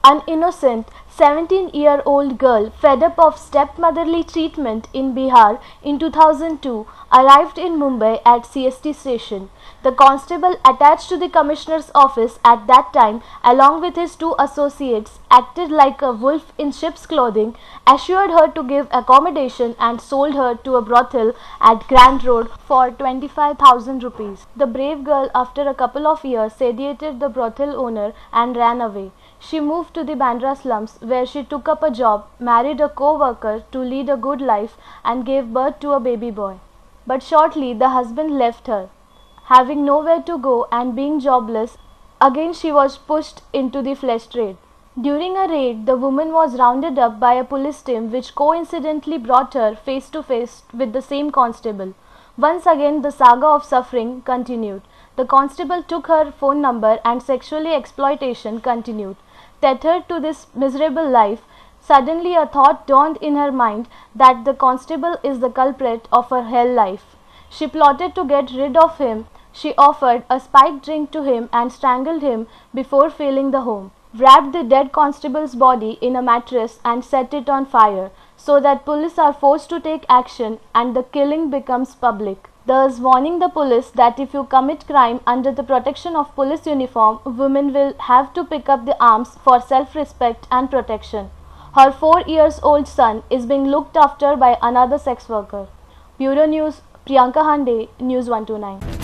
An innocent 17-year-old girl, fed up of stepmotherly treatment in Bihar in 2002, arrived in Mumbai at CST station. The constable attached to the commissioner's office at that time, along with his two associates, acted like a wolf in sheep's clothing, assured her to give accommodation and sold her to a brothel at Grand Road for 25,000 rupees. The brave girl, after a couple of years, sediated the brothel owner and ran away. She moved to the Bandra slums, where she took up a job, married a co-worker to lead a good life, and gave birth to a baby boy. But shortly the husband left her. Having nowhere to go and being jobless, again she was pushed into the flesh trade. During a raid, the woman was rounded up by a police team which coincidentally brought her face to face with the same constable. Once again the saga of suffering continued. The constable took her phone number and sexually exploitation continued. Tethered to this miserable life, suddenly a thought dawned in her mind that the constable is the culprit of her hell life. She plotted to get rid of him. She offered a spiked drink to him and strangled him before filling the home. Wrapped the dead constable's body in a mattress and set it on fire, so that police are forced to take action and the killing becomes public. Thus warning the police that if you commit crime under the protection of police uniform, women will have to pick up the arms for self-respect and protection. Her 4-year-old son is being looked after by another sex worker. Bureau News, Priyanka Hande, News 129.